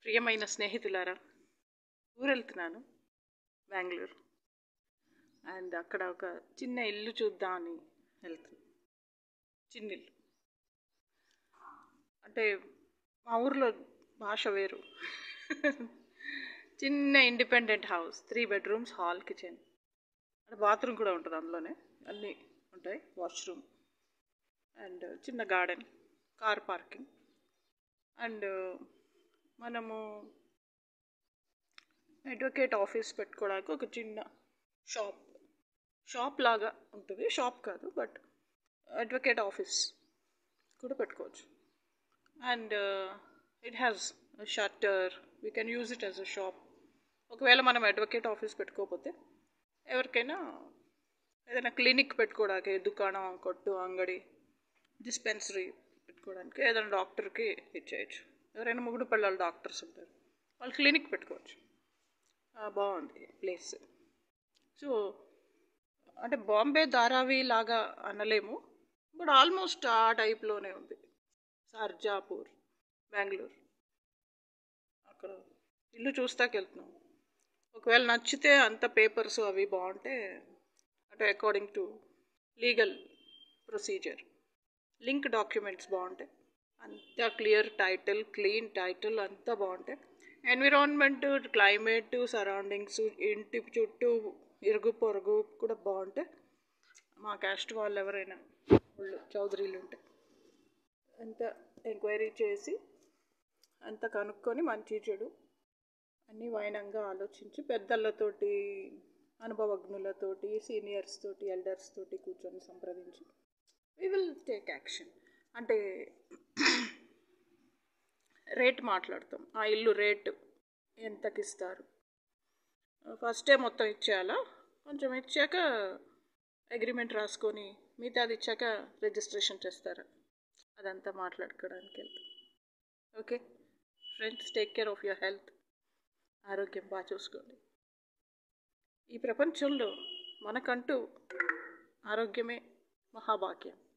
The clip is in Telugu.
ప్రియమైన స్నేహితులారా, ఊరెళ్తున్నాను బెంగళూరు. అండ్ అక్కడ ఒక చిన్న ఇల్లు చూద్దామని వెళ్తున్నాను. చిన్నిల్లు అంటే మా ఊర్లో భాష వేరు. చిన్న independent house, 3 bedrooms, hall, kitchen, అంటే బాత్రూమ్ కూడా ఉంటుంది. అందులోనే అన్నీ ఉంటాయి, వాష్రూమ్ అండ్ చిన్న గార్డెన్, కార్ పార్కింగ్. అండ్ మనము అడ్వకేట్ ఆఫీస్ పెట్టుకోవడానికి ఒక చిన్న షాప్ లాగా ఉంటుంది. షాప్ కాదు, బట్ అడ్వకేట్ ఆఫీస్ కూడా పెట్టుకోవచ్చు. And it has shutter, we can use it as a shop. ఒకవేళ మనం అడ్వకేట్ ఆఫీస్ పెట్టుకోకపోతే ఎవరికైనా ఏదైనా క్లినిక్ పెట్టుకోవడానికి, దుకాణం, కొట్టు, అంగడి, డిస్పెన్సరీ పెట్టుకోవడానికి, ఏదైనా డాక్టర్కి ఇచ్చేయచ్చు. ఎవరైనా మొగుడు పిల్లలు డాక్టర్స్ ఉంటారు, వాళ్ళు క్లినిక్ పెట్టుకోవచ్చు. బాగుంది ప్లేస్. సో అంటే బాంబే ధారావి లాగా అనలేము, బట్ ఆల్మోస్ట్ ఆ టైప్లోనే ఉంది. సర్జాపూర్, బెంగళూరు, అక్కడ ఇల్లు చూస్తాకి వెళ్తున్నాం. ఒకవేళ నచ్చితే అంత పేపర్స్ అవి బాగుంటే, అంటే according to legal procedure, link documents బాగుంటాయి, అంతా క్లియర్ టైటిల్, క్లీన్ టైటిల్, అంతా బాగుంటాయి. ఎన్విరాన్మెంట్, క్లైమేట్, సరౌండింగ్స్, ఇంటి చుట్టూ ఇరుగు పొరుగు కూడా బాగుంటాయి. మా క్యాస్ట్ వాళ్ళు ఎవరైనా వాళ్ళు చౌదరీలు ఉంటే అంత ఎంక్వైరీ చేసి అంత కనుక్కొని మంచి చెడు అన్నీ వైనంగా ఆలోచించి పెద్దలతోటి, అనుభవజ్ఞులతోటి, సీనియర్స్ తోటి, ఎల్డర్స్ తోటి కూర్చొని సంప్రదించి వీ విల్ టేక్ యాక్షన్. అంటే రేట్ మాట్లాడతాం. ఆ ఇల్లు రేటు ఎంతకి ఇస్తారు, ఫస్టే మొత్తం ఇచ్చేయాలా, కొంచెం ఇచ్చాక అగ్రిమెంట్ రాసుకొని మిగతాది ఇచ్చాక రిజిస్ట్రేషన్ చేస్తారా, అదంతా మాట్లాడుకోవడానికి వెళ్తాం. Okay friends, take care of your health. ఆరోగ్యం బాగా చూసుకోండి. ఈ ప్రపంచంలో మనకంటూ ఆరోగ్యమే మహాభాగ్యం.